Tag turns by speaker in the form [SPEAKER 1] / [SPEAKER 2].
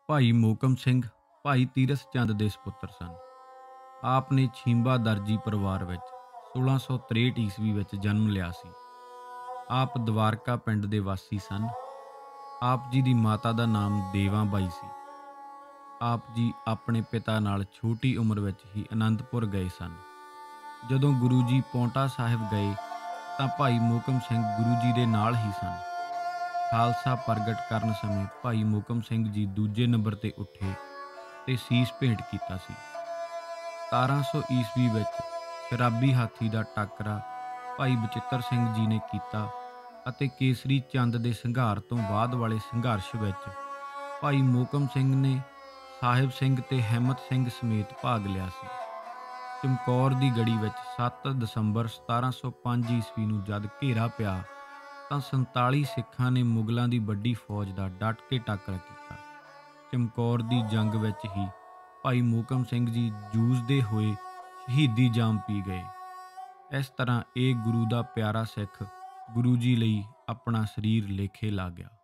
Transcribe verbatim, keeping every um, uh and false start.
[SPEAKER 1] ਭਾਈ ਮੋਹਕਮ ਸਿੰਘ ਭਾਈ ਤੀਰਥ ਚੰਦ ਦੇ ਸਪੁੱਤਰ ਸਨ। ਆਪ ਨੇ ਛੀਂਬਾ ਦਰਜੀ ਪਰਿਵਾਰ ਵਿੱਚ ਸੋਲਾਂ ਸੌ ਤਰੇਹਠ ਈਸਵੀ ਵਿੱਚ ਜਨਮ ਲਿਆ ਸੀ। ਆਪ ਦਵਾਰਕਾ ਪਿੰਡ ਦੇ ਵਾਸੀ ਸਨ। ਆਪ ਜੀ ਦੀ ਮਾਤਾ ਦਾ ਨਾਮ ਦੇਵਾ ਬਾਈ ਸੀ। ਆਪ ਜੀ ਆਪਣੇ ਪਿਤਾ ਨਾਲ ਛੋਟੀ ਉਮਰ ਵਿੱਚ ਹੀ ਅਨੰਦਪੁਰ ਗਏ ਸਨ। ਜਦੋਂ ਗੁਰੂ ਜੀ ਪੌਂਟਾ ਸਾਹਿਬ ਗਏ ਤਾਂ ਭਾਈ ਮੋਹਕਮ ਸਿੰਘ ਗੁਰੂ ਜੀ ਦੇ ਨਾਲ ਹੀ ਸਨ। ਖਾਲਸਾ ਪ੍ਰਗਟ ਕਰਨ ਸਮੇਂ ਭਾਈ ਮੋਹਕਮ ਸਿੰਘ ਜੀ ਦੂਜੇ ਨੰਬਰ ਤੇ ਉੱਠੇ ਤੇ ਸੀਸ ਭੇਂਟ ਕੀਤਾ ਸੀ। ਸਤਾਰਾਂ ਸੌ ਈਸਵੀ ਵਿੱਚ ਸ਼ਰਾਬੀ ਹਾਥੀ ਦਾ ਟਾਕਰਾ ਭਾਈ ਬਚਿੱਤਰ ਸਿੰਘ ਜੀ ਨੇ ਕੀਤਾ ਅਤੇ ਕੇਸਰੀ ਚੰਦ ਦੇ ਸੰਘਾਰ ਤੋਂ ਬਾਅਦ ਵਾਲੇ ਸੰਘਰਸ਼ ਵਿੱਚ ਭਾਈ ਮੋਹਕਮ ਸਿੰਘ ਨੇ ਸਾਹਿਬ ਸਿੰਘ ਤੇ ਹਿੰਮਤ ਸਿੰਘ ਸਮੇਤ ਭਾਗ ਲਿਆ ਸੀ। ਚਮਕੌਰ ਦੀ ਗੜੀ ਵਿੱਚ ਸੱਤ ਦਸੰਬਰ ਸਤਾਰਾਂ ਸੌ ਪੰਜ ਈਸਵੀ ਨੂੰ ਜਦ ਘੇਰਾ ਪਿਆ ਤਾਂ ਸੰਤਾਲੀ ਸਿੱਖਾਂ ਨੇ ਮੁਗਲਾਂ ਦੀ ਵੱਡੀ ਫੌਜ ਦਾ ਡਟ ਕੇ ਟਾਕਰਾ ਕੀਤਾ। ਚਮਕੌਰ ਦੀ ਜੰਗ ਵਿੱਚ ਹੀ ਭਾਈ ਮੋਹਕਮ ਸਿੰਘ ਜੀ ਜੂਝਦੇ ਹੋਏ ਸ਼ਹੀਦੀ ਜਾਮ ਪੀ ਗਏ। ਇਸ ਤਰ੍ਹਾਂ ਇਹ ਗੁਰੂ ਦਾ ਪਿਆਰਾ ਸਿੱਖ ਗੁਰੂ ਜੀ ਲਈ ਆਪਣਾ ਸਰੀਰ ਲੇਖੇ ਲਾ ਗਿਆ।